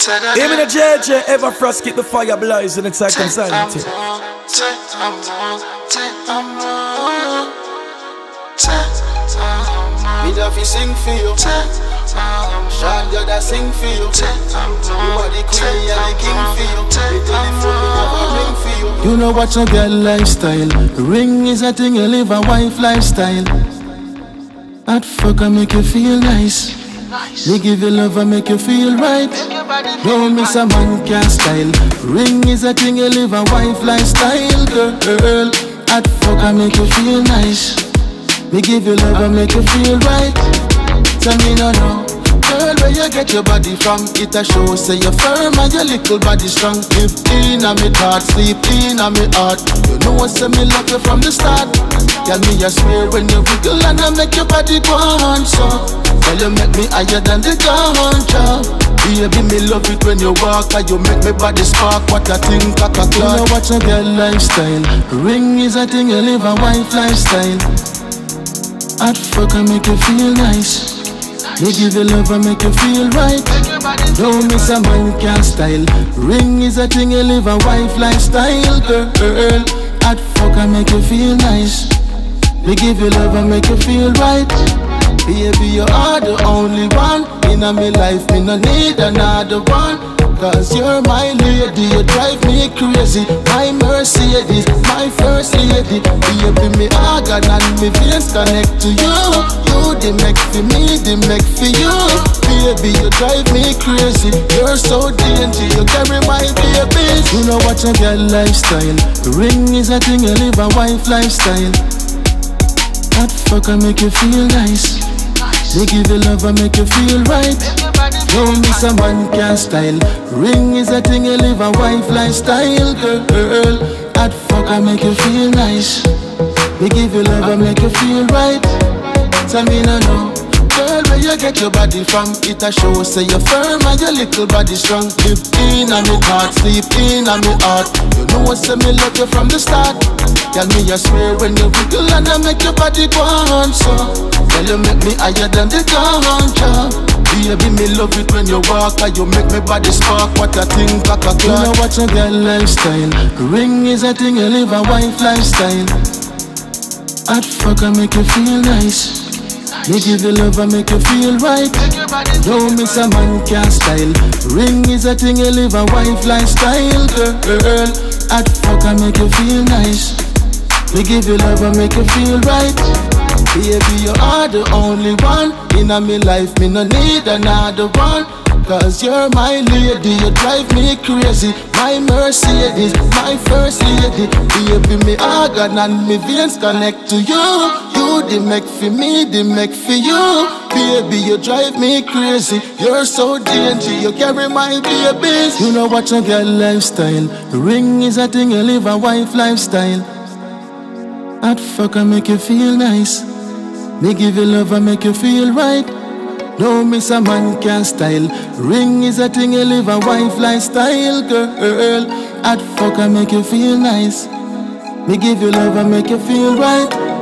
Him in a JJ, ever frost keep the fire blazing, it's like insanity. Me Duffy sing for you. Sean Ghad sing for you. You are the queen and the king for you. The telephone me have a ring for you. You know what your girl lifestyle. Ring is a thing, you live a wife lifestyle. That fucker make you feel nice. Me give you love and make you feel right. Don't miss a man can't style. Ring is a thing, you live a wife lifestyle. Girl, that fucker make you feel nice. Me give you love and make you feel right. Tell me no. Girl, where you get your body from? It a show, say you're firm and your little body strong. Live in a me thought, sleep in a me heart. You know I say me love you from the start. Tell me I swear when you wiggle and I make your body go on. So, tell you make me higher than the ganja. Baby, me love it when you walk and you make me body spark. What I think I can. You know what's a girl lifestyle. Ring is a thing, you live a wife lifestyle. Hot fucker make you feel nice. Me give you love and make you feel right. Don't miss a man can't style. Ring is a thing, you live a wife lifestyle. Girl, hot fucker make you feel nice. Me give you love and make you feel right. Baby, you are the only one in my life, me no need another one. Cause you're my lady, you drive me crazy. My Mercedes, my first lady. Baby, me organ and me veins connect to you. You the make for me, the make for you. Baby, you drive me crazy. You're so dainty, you carry my babies. You know what your girl lifestyle. Ring is a thing, you live a wife lifestyle. That fucker make you feel nice. Me give you love and make you feel right. Don't miss a man can't style. Ring is a thing, you live a wife lifestyle. Girl, that fucker make you feel nice. Me give you love and make you feel right. Tell me no. Girl, where you get your body from? It a show, say you're firm and your little body strong. Live in a me heart, sleep in a me heart. You know I say me love you from the start. Tell me I swear when you wiggle and I make your body go on. So, tell you make me higher than the ganja. Baby, me love it when you walk and you make me body spark. What I think I can. You know what your girl lifestyle. Ring is a thing, you live a wife lifestyle. Hot fucker make you feel nice. Me give you love and make you feel right. Don't miss a man can't style. Ring is a thing, you live a wife lifestyle. Girl, hot fucker make you feel nice. Me give you love and make you feel right. Baby, you are the only one in my life, me no need another one. Cause you're my lady, you drive me crazy. My Mercedes, my first lady. Baby, me organ and me veins connect to you. You the make for me, the make for you. Baby, you drive me crazy. You're so dainty, you carry my babies. You know what your girl lifestyle. Ring is a thing, you live a wife lifestyle. That fucker make you feel nice. Me give you love and make you feel right. Don't miss a man can't style. Ring is a thing, you live a wife lifestyle. Girl, that fucker make you feel nice. Me give you love and make you feel right.